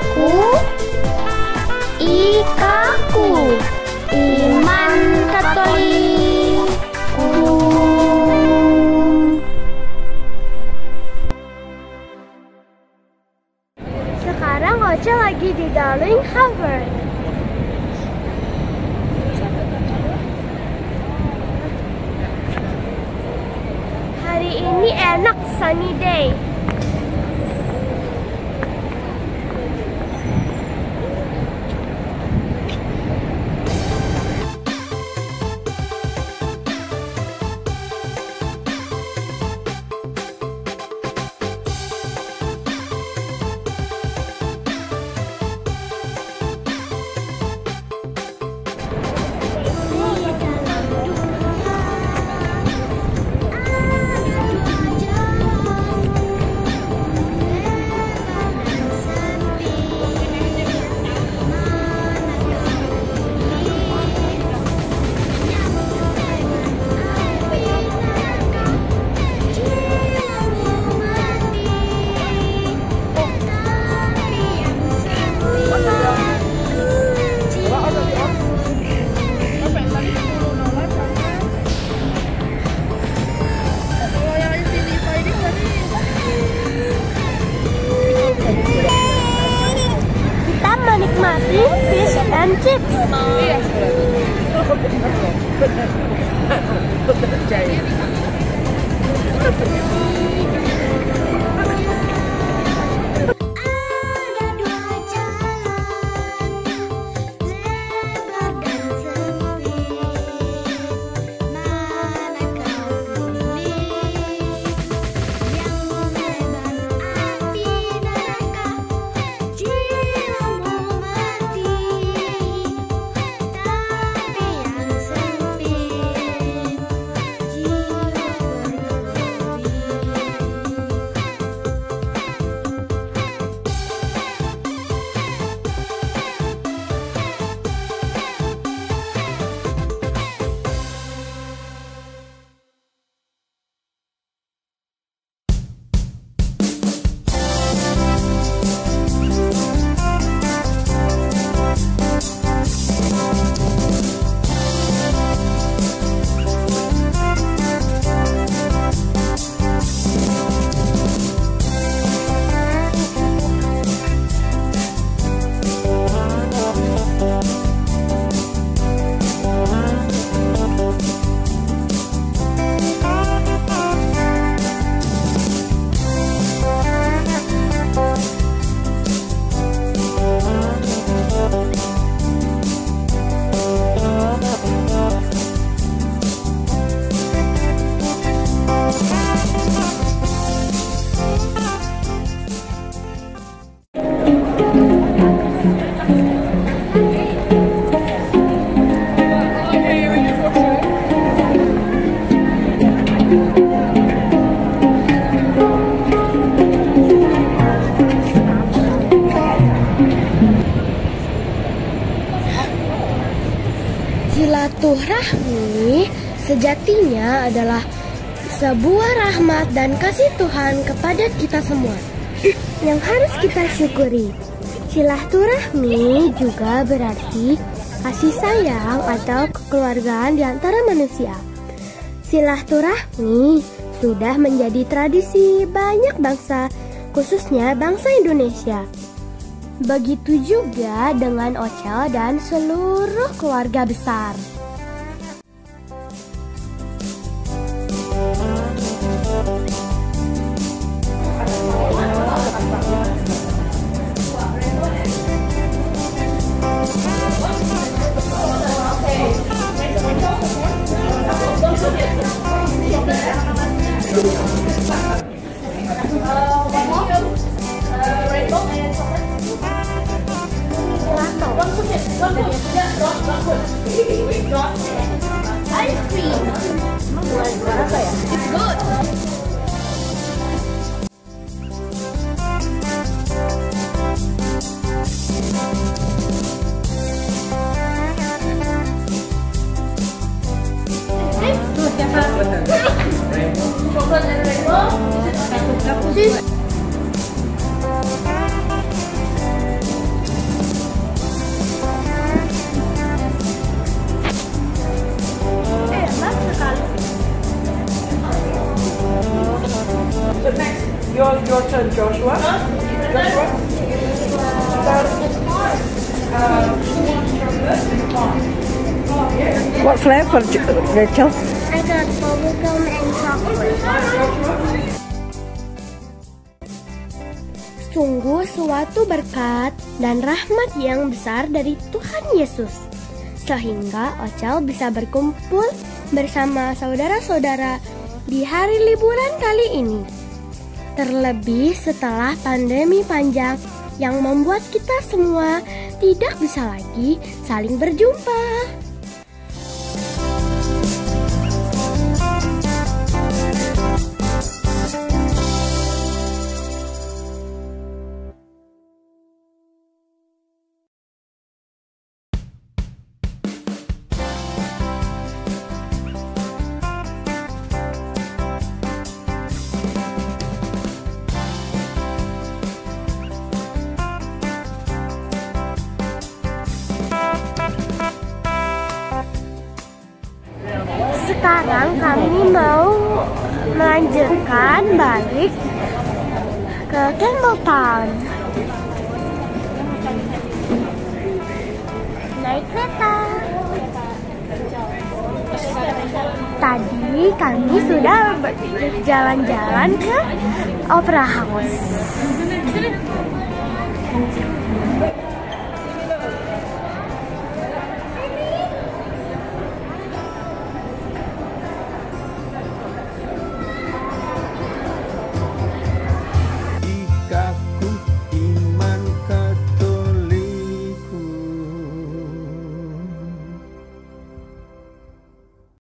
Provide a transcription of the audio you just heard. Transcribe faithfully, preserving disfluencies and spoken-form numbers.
Aku Ikaku Iman Katolik. Sekarang Ocha lagi di Darling Harvard. Hari ini enak, sunny day. Menikmati fish and chips. Iya. Silaturahmi sejatinya adalah sebuah rahmat dan kasih Tuhan kepada kita semua yang harus kita syukuri. Silaturahmi juga berarti kasih sayang atau kekeluargaan di antara manusia. Silaturahmi sudah menjadi tradisi banyak bangsa, khususnya bangsa Indonesia. Begitu juga dengan Ocha dan seluruh keluarga besar. Ice cream. Apa ya? It's good. Your turn, Joshua. Joshua. What flavor, Rachel? I got bubblegum and chocolate. Sungguh suatu berkat dan rahmat yang besar dari Tuhan Yesus, sehingga Ocel bisa berkumpul bersama saudara-saudara di hari liburan kali ini. Terlebih setelah pandemi panjang yang membuat kita semua tidak bisa lagi saling berjumpa. Sekarang kami mau melanjutkan balik ke Campbelltown. Naik kereta. Tadi kami sudah berjalan-jalan ke Opera House.